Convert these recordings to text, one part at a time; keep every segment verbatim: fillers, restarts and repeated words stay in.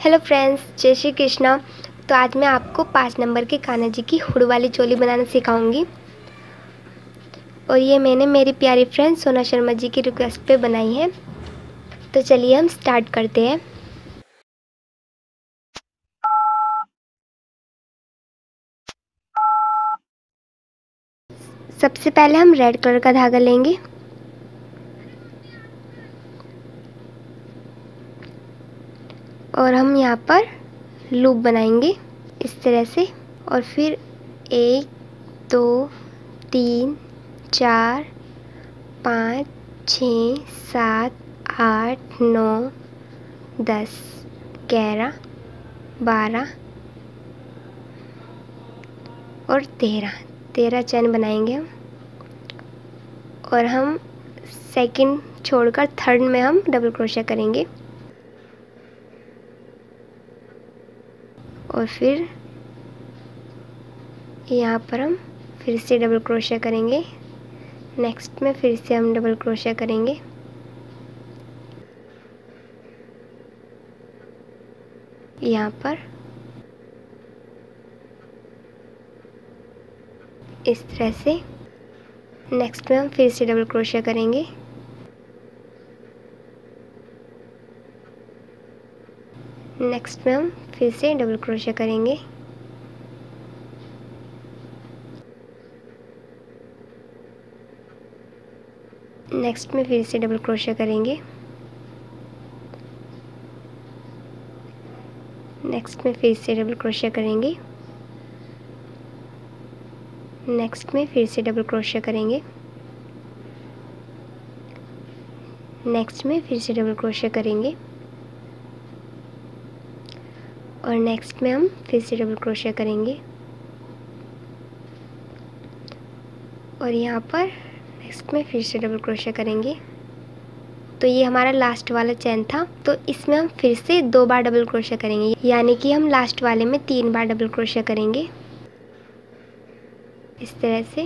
Hello friends, जय श्री कृष्णा। तो आज मैं आपको पाँच नंबर के कान्हा जी की हुड वाली चोली बनाना सिखाऊंगी और ये मैंने मेरी प्यारी फ्रेंड सोना शर्मा जी की रिक्वेस्ट पे बनाई है। तो चलिए हम स्टार्ट करते हैं। सबसे पहले हम रेड कलर का धागा लेंगे और हम यहाँ पर लूप बनाएंगे इस तरह से। और फिर एक दो तीन चार पाँच छः सात आठ नौ दस ग्यारह बारह और तेरह तेरह चैन बनाएंगे हम। और हम सेकंड छोड़कर थर्ड में हम डबल क्रोशिया करेंगे और फिर यहाँ पर हम फिर से डबल क्रोशिया करेंगे। नेक्स्ट में फिर से हम डबल क्रोशिया करेंगे। यहाँ पर इस तरह से। नेक्स्ट में हम फिर से डबल क्रोशिया करेंगे। नेक्स्ट में हम फिर से डबल क्रोशिया करेंगे। नेक्स्ट में फिर से डबल क्रोशिया करेंगे। नेक्स्ट में फिर से डबल क्रोशिया करेंगे। नेक्स्ट में फिर से डबल क्रोशिया करेंगे। नेक्स्ट में फिर से डबल क्रोशिया करेंगे और नेक्स्ट में हम फिर से डबल क्रोशिया करेंगे। और यहाँ पर नेक्स्ट में फिर से डबल क्रोशिया करेंगे। तो ये हमारा लास्ट वाला चैन था, तो इसमें हम फिर से दो बार डबल क्रोशिया करेंगे, यानी कि हम लास्ट वाले में तीन बार डबल क्रोशिया करेंगे इस तरह से।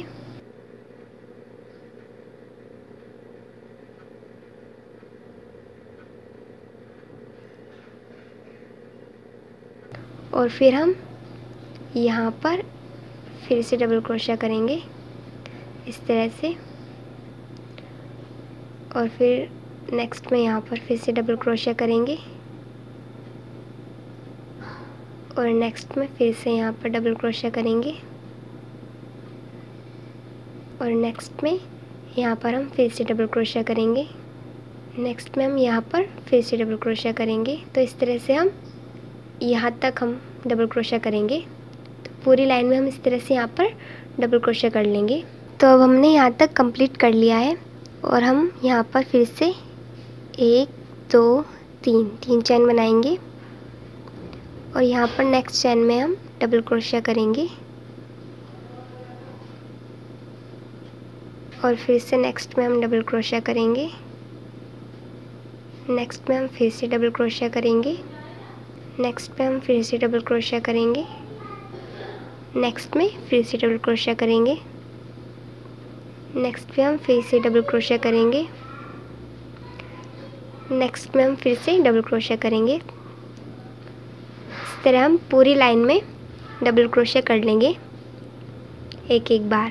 और फिर हम यहाँ पर फिर से डबल क्रोशिया करेंगे इस तरह से। और फिर नेक्स्ट में यहाँ पर फिर से डबल क्रोशिया करेंगे और नेक्स्ट में फिर से यहाँ पर डबल क्रोशिया करेंगे और नेक्स्ट में यहाँ पर हम फिर से डबल क्रोशिया करेंगे। नेक्स्ट में हम यहाँ पर फिर से डबल क्रोशिया करेंगे। तो इस तरह से हम यहाँ तक हम डबल क्रोशिया करेंगे। तो पूरी लाइन में हम इस तरह से यहाँ पर डबल क्रोशिया कर लेंगे। तो अब हमने यहाँ तक कंप्लीट कर लिया है और हम यहाँ पर फिर से एक दो तीन तीन चैन बनाएंगे और यहाँ पर नेक्स्ट चैन में हम डबल क्रोशिया करेंगे और फिर से नेक्स्ट में हम डबल क्रोशिया करेंगे। नेक्स्ट में हम फिर से डबल क्रोशिया करेंगे। नेक्स्ट में हम फिर से डबल क्रोशिया करेंगे। नेक्स्ट में फिर से डबल क्रोशिया करेंगे। नेक्स्ट में हम फिर से डबल क्रोशिया करेंगे। नेक्स्ट में हम फिर से डबल क्रोशिया करेंगे। इस तरह हम पूरी लाइन में डबल क्रोशिया कर लेंगे एक एक बार।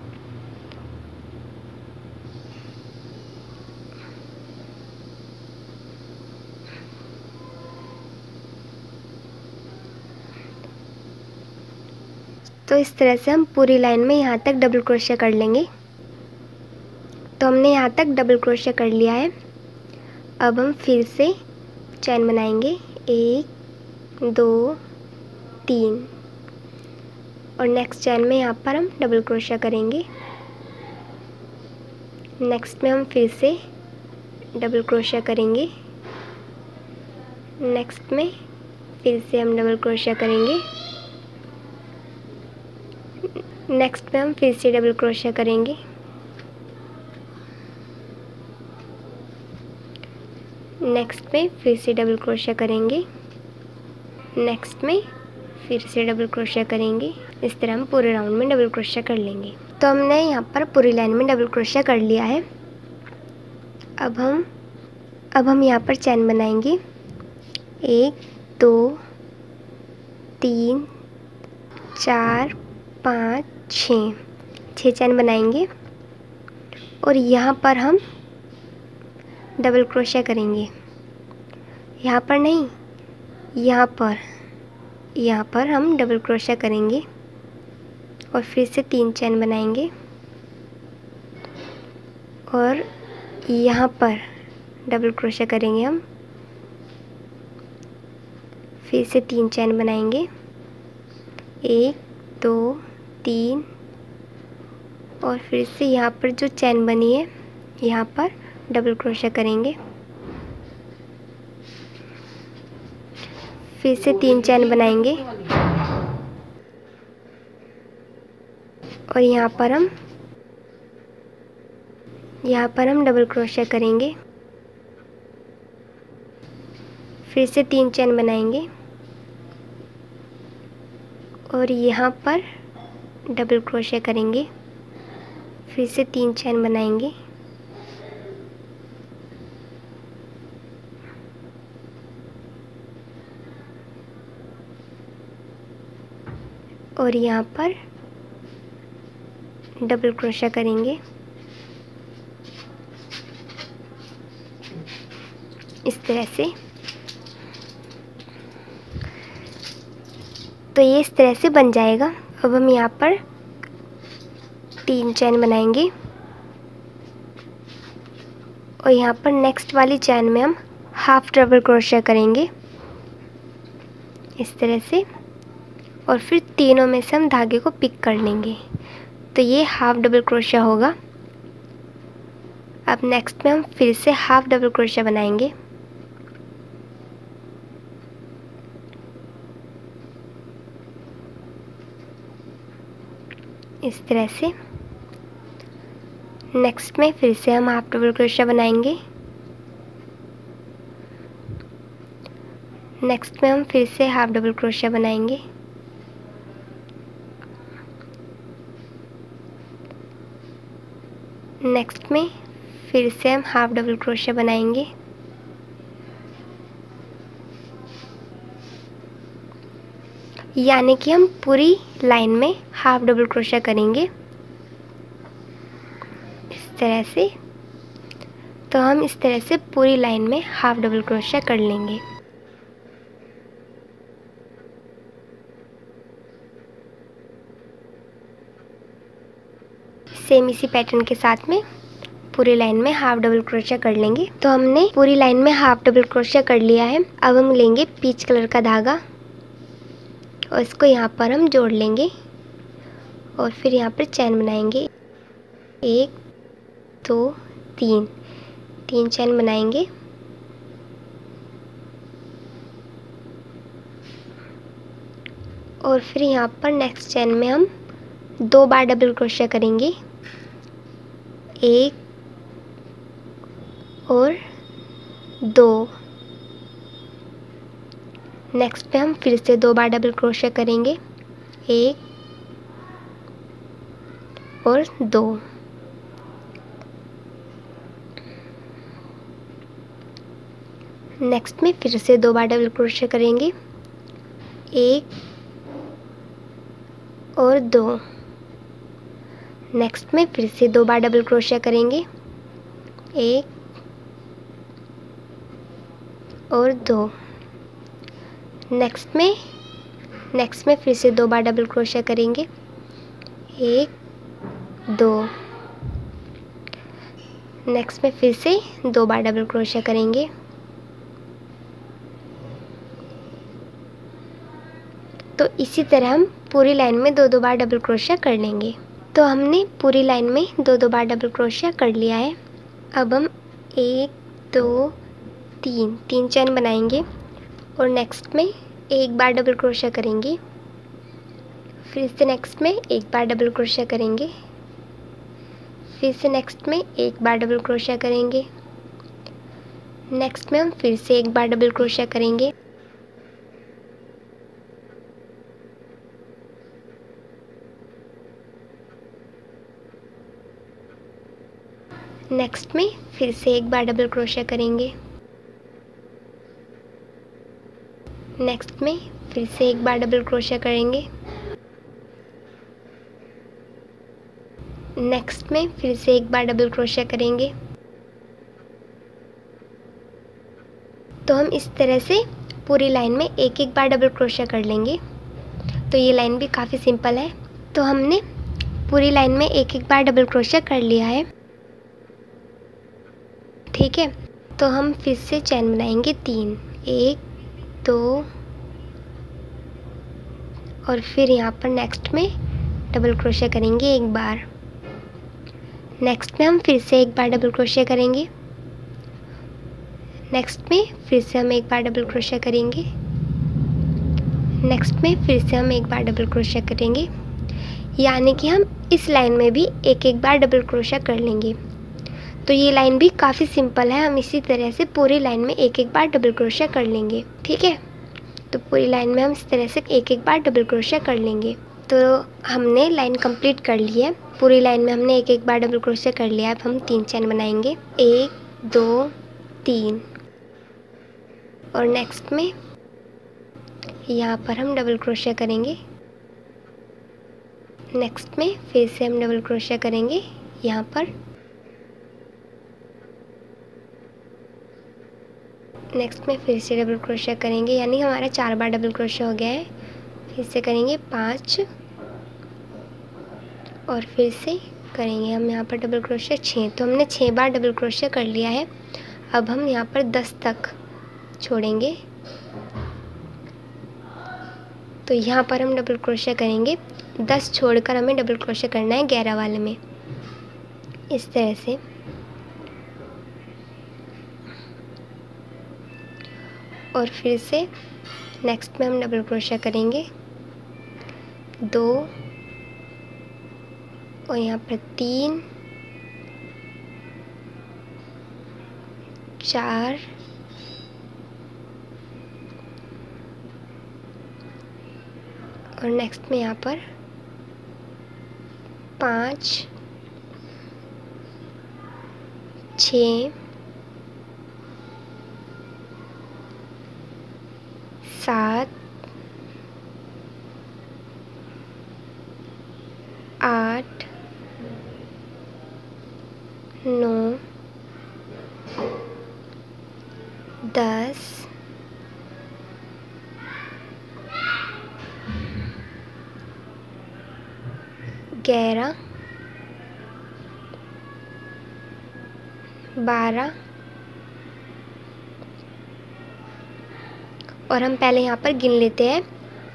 तो इस तरह से हम पूरी लाइन में यहाँ तक डबल क्रोशिया कर लेंगे। तो हमने यहाँ तक डबल क्रोशिया कर लिया है। अब हम फिर से चैन बनाएंगे एक दो तीन और नेक्स्ट चैन में यहाँ पर हम डबल क्रोशिया करेंगे। नेक्स्ट में हम फिर से डबल क्रोशिया करेंगे। नेक्स्ट में फिर से हम डबल क्रोशिया करेंगे। नेक्स्ट में हम फिर से डबल क्रोशिया करेंगे। नेक्स्ट में फिर से डबल क्रोशिया करेंगे। नेक्स्ट में फिर से डबल क्रोशिया करेंगे। इस तरह हम पूरे राउंड में डबल क्रोशिया कर लेंगे। तो हमने यहाँ पर पूरी लाइन में डबल क्रोशिया कर लिया है। अब हम अब हम यहाँ पर चैन बनाएंगे एक दो, तीन, चार, पाँच, छः, छः चैन बनाएंगे और यहाँ पर हम डबल क्रोशिया करेंगे। यहाँ पर नहीं, यहाँ पर यहाँ पर हम डबल क्रोशिया करेंगे और फिर से तीन चैन बनाएंगे और यहाँ पर डबल क्रोशिया करेंगे हम, फिर से तीन चैन बनाएंगे, एक, दो, तीन और फिर से यहाँ पर जो चैन बनी है यहाँ पर डबल क्रोशिया करेंगे, फिर से तीन चैन बनाएंगे और यहाँ पर हम यहाँ पर हम डबल क्रोशिया करेंगे, फिर से तीन चैन बनाएंगे और यहाँ पर डबल क्रोशिया करेंगे, फिर से तीन चैन बनाएंगे और यहाँ पर डबल क्रोशिया करेंगे। इस तरह से, तो ये इस तरह से बन जाएगा। अब हम यहाँ पर तीन चैन बनाएंगे और यहाँ पर नेक्स्ट वाली चैन में हम हाफ डबल क्रोशिया करेंगे इस तरह से और फिर तीनों में से हम धागे को पिक कर लेंगे, तो ये हाफ डबल क्रोशिया होगा। अब नेक्स्ट में हम फिर से हाफ डबल क्रोशिया बनाएंगे इस तरह से। नेक्स्ट में फिर से हम हाफ डबल क्रोशिया बनाएंगे, नेक्स्ट में हम फिर से हाफ डबल क्रोशिया बनाएंगे नेक्स्ट में फिर से हम हाफ डबल क्रोशिया बनाएंगे यानी कि हम पूरी लाइन में हाफ डबल क्रोशिया करेंगे इस तरह से। तो हम इस तरह से पूरी लाइन में हाफ डबल क्रोशिया कर लेंगे। सेम इसी पैटर्न के साथ में पूरी लाइन में हाफ डबल क्रोशिया कर लेंगे। तो हमने पूरी लाइन में हाफ डबल क्रोशिया कर लिया है। अब हम लेंगे पीच कलर का धागा और इसको यहाँ पर हम जोड़ लेंगे और फिर यहाँ पर चैन बनाएंगे, एक, दो, तीन, तीन चैन बनाएंगे और फिर यहाँ पर नेक्स्ट चैन में हम दो बार डबल क्रोशिया करेंगे, एक और दो। नेक्स्ट पे हम फिर से दो बार डबल क्रोशिया करेंगे, एक और दो। नेक्स्ट में फिर से दो बार डबल क्रोशिया करेंगे, एक और दो। नेक्स्ट में फिर से दो बार डबल क्रोशिया करेंगे, एक और दो। नेक्स्ट में नेक्स्ट में फिर से दो बार डबल क्रोशिया करेंगे, एक, दो। नेक्स्ट में फिर से दो बार डबल क्रोशिया करेंगे, तो इसी तरह हम पूरी लाइन में दो दो बार डबल क्रोशिया कर लेंगे। तो हमने पूरी लाइन में दो दो बार डबल क्रोशिया कर लिया है। अब हम एक, दो, तीन, तीन चैन बनाएंगे और नेक्स्ट में एक बार डबल क्रोशिया करेंगे, फिर से नेक्स्ट में एक बार डबल क्रोशिया करेंगे, फिर से नेक्स्ट में एक बार डबल क्रोशिया करेंगे, नेक्स्ट में हम फिर से एक बार डबल क्रोशिया करेंगे, नेक्स्ट में फिर से एक बार डबल क्रोशिया करेंगे, नेक्स्ट में फिर से एक बार डबल क्रोशिया करेंगे। नेक्स्ट में फिर से एक बार डबल क्रोशिया करेंगे। तो हम इस तरह से पूरी लाइन में एक एक बार डबल क्रोशिया कर लेंगे। तो ये लाइन भी काफ़ी सिंपल है। तो हमने पूरी लाइन में एक एक बार डबल क्रोशिया कर लिया है, ठीक है। तो हम फिर से चैन बनाएंगे तीन, एक दो और फिर यहाँ पर नेक्स्ट में डबल क्रोशिया करेंगे एक बार। नेक्स्ट में हम फिर से एक बार डबल क्रोशिया करेंगे। नेक्स्ट में फिर से हम एक बार डबल क्रोशिया करेंगे। नेक्स्ट में फिर से हम एक बार डबल क्रोशिया करेंगे, यानी कि हम इस लाइन में भी एक एक बार डबल क्रोशिया कर लेंगे। तो ये लाइन भी काफ़ी सिंपल है, हम इसी तरह से पूरी लाइन में एक एक बार डबल क्रोशिया कर लेंगे, ठीक है। तो पूरी लाइन में हम इस तरह से एक एक बार डबल क्रोशिया कर लेंगे। तो हमने लाइन कंप्लीट कर ली है। पूरी लाइन में हमने एक एक बार डबल क्रोशिया कर लिया। अब हम तीन चैन बनाएंगे, एक दो तीन, और नेक्स्ट में यहाँ पर हम डबल क्रोशिया करेंगे। नेक्स्ट में फिर से हम डबल क्रोशिया करेंगे यहाँ पर। नेक्स्ट में फिर से डबल क्रोशिया करेंगे, यानी हमारा चार बार डबल क्रोशिया हो गया है। फिर से करेंगे पाँच और फिर से करेंगे हम यहाँ पर डबल क्रोशिया छः। तो हमने छः बार डबल क्रोशिया कर लिया है। अब हम यहाँ पर दस तक छोड़ेंगे। तो यहाँ पर हम डबल क्रोशिया करेंगे, दस छोड़कर हमें डबल क्रोशिया करना है ग्यारह वाले में, इस तरह से। और फिर से नेक्स्ट में हम डबल क्रोशिया करेंगे दो और यहाँ पर तीन, चार, और नेक्स्ट में यहाँ पर पाँच, छः, सात, आठ, नौ, दस, ग्यारह, बारह, और हम पहले यहाँ पर गिन लेते हैं,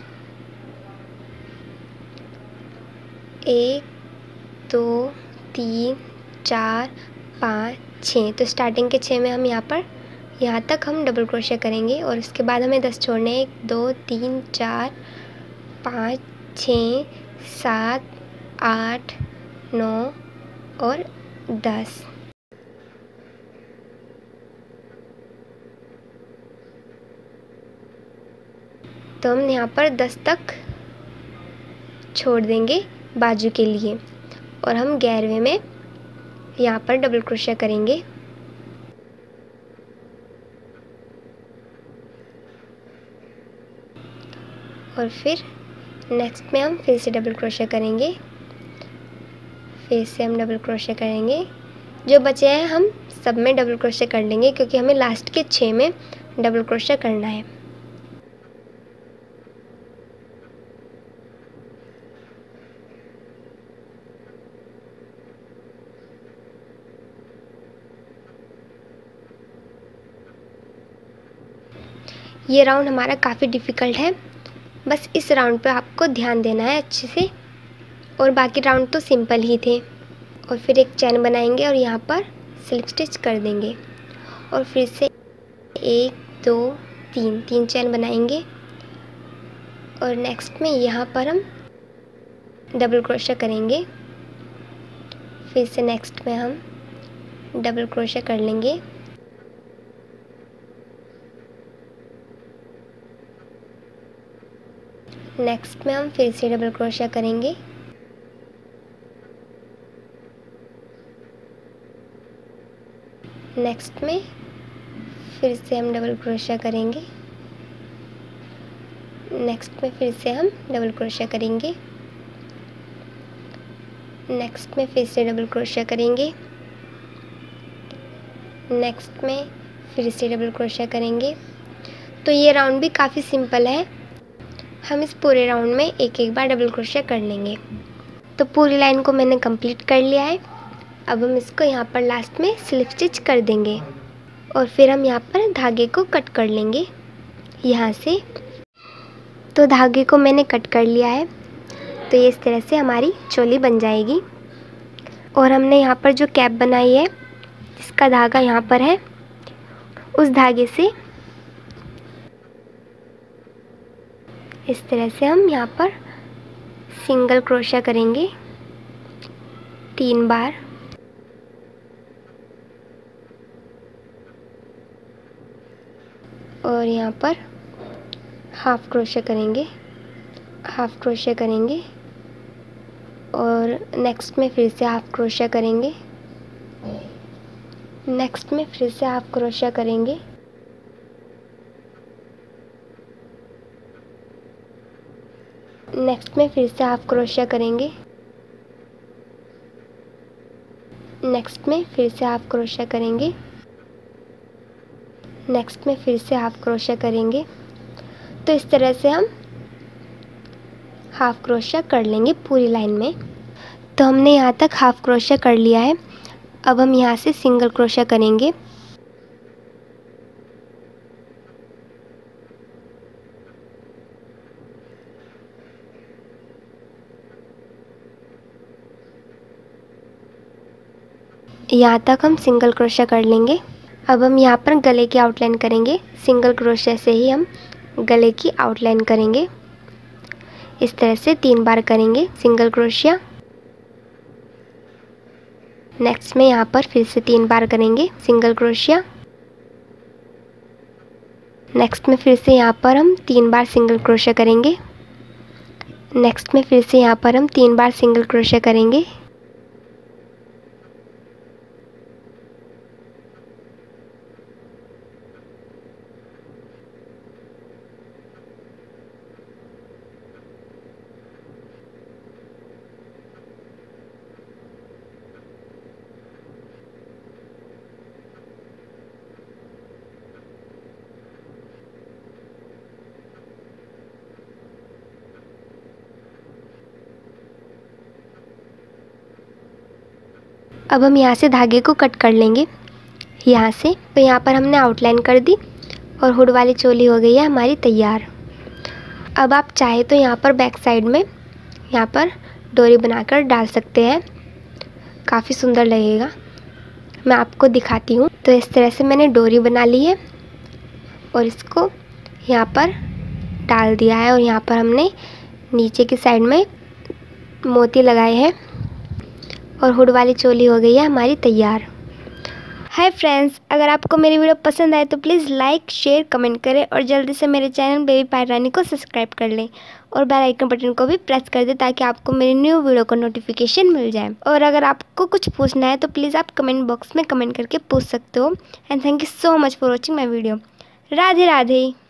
एक दो तीन चार पाँच छः। तो स्टार्टिंग के छः में हम यहाँ पर यहाँ तक हम डबल क्रोशिया करेंगे और उसके बाद हमें दस छोड़ने हैं, एक दो तीन चार पाँच छः सात आठ नौ और दस। तो हम यहाँ पर दस तक छोड़ देंगे बाजू के लिए और हम ग्यारहवें में यहाँ पर डबल क्रोशिया करेंगे। और फिर नेक्स्ट में हम फिर से डबल क्रोशिया करेंगे, फिर से हम डबल क्रोशिया करेंगे। जो बचे हैं हम सब में डबल क्रोशिया कर लेंगे क्योंकि हमें लास्ट के छः में डबल क्रोशिया करना है। ये राउंड हमारा काफ़ी डिफ़िकल्ट है, बस इस राउंड पे आपको ध्यान देना है अच्छे से, और बाकी राउंड तो सिंपल ही थे। और फिर एक चैन बनाएंगे और यहाँ पर स्लिप स्टिच कर देंगे और फिर से एक दो तीन तीन चैन बनाएंगे और नेक्स्ट में यहाँ पर हम डबल क्रोशिया करेंगे। फिर से नेक्स्ट में हम डबल क्रोशिया कर लेंगे। नेक्स्ट में हम फिर से डबल क्रोशिया करेंगे। नेक्स्ट में फिर से हम डबल क्रोशिया करेंगे नेक्स्ट में फिर से हम डबल क्रोशिया करेंगे। नेक्स्ट में फिर से डबल क्रोशिया करेंगे। नेक्स्ट में फिर से डबल क्रोशिया करेंगे। तो ये राउंड भी काफ़ी सिंपल है, हम इस पूरे राउंड में एक एक बार डबल क्रोशिया कर लेंगे। तो पूरी लाइन को मैंने कंप्लीट कर लिया है। अब हम इसको यहाँ पर लास्ट में स्लिप स्टिच कर देंगे और फिर हम यहाँ पर धागे को कट कर लेंगे यहाँ से। तो धागे को मैंने कट कर लिया है। तो ये इस तरह से हमारी चोली बन जाएगी। और हमने यहाँ पर जो कैप बनाई है, इसका धागा यहाँ पर है, उस धागे से इस तरह से हम यहाँ पर सिंगल क्रोशिया करेंगे तीन बार। और यहाँ पर हाफ क्रोशिया करेंगे, हाफ क्रोशिया करेंगे और नेक्स्ट में फिर से हाफ क्रोशिया करेंगे। नेक्स्ट में फिर से हाफ क्रोशिया करेंगे। नेक्स्ट में फिर से हाफ क्रोशिया करेंगे। नेक्स्ट में फिर से हाफ क्रोशिया करेंगे। नेक्स्ट में फिर से हाफ क्रोशिया करेंगे। तो इस तरह से हम हाफ क्रोशिया कर लेंगे पूरी लाइन में। तो हमने यहाँ तक हाफ क्रोशिया कर लिया है। अब हम यहाँ से सिंगल क्रोशिया करेंगे। यहाँ तक हम सिंगल क्रोशिया कर लेंगे। अब हम यहाँ पर गले की आउटलाइन करेंगे। सिंगल क्रोशिया से ही हम गले की आउटलाइन करेंगे। इस तरह से तीन बार करेंगे सिंगल क्रोशिया। नेक्स्ट में यहाँ पर फिर से तीन बार करेंगे सिंगल क्रोशिया। नेक्स्ट में फिर से यहाँ पर हम तीन बार सिंगल क्रोशिया करेंगे। नेक्स्ट में फिर से यहाँ पर हम तीन बार सिंगल क्रोशिया करेंगे। अब हम यहाँ से धागे को कट कर लेंगे यहाँ से। तो यहाँ पर हमने आउटलाइन कर दी और हुड वाली चोली हो गई है हमारी तैयार। अब आप चाहे तो यहाँ पर बैक साइड में यहाँ पर डोरी बनाकर डाल सकते हैं, काफ़ी सुंदर लगेगा। मैं आपको दिखाती हूँ। तो इस तरह से मैंने डोरी बना ली है और इसको यहाँ पर डाल दिया है और यहाँ पर हमने नीचे की साइड में मोती लगाए हैं और हुड वाली चोली हो गई है हमारी तैयार। हाय फ्रेंड्स, अगर आपको मेरी वीडियो पसंद आए तो प्लीज़ लाइक शेयर कमेंट करें और जल्दी से मेरे चैनल बेबी पायल रानी को सब्सक्राइब कर लें और बेल आइकन बटन को भी प्रेस कर दें ताकि आपको मेरी न्यू वीडियो का नोटिफिकेशन मिल जाए। और अगर आपको कुछ पूछना है तो प्लीज़ आप कमेंट बॉक्स में कमेंट करके पूछ सकते हो। And thank you so much for watching my video. Radhe Radhe.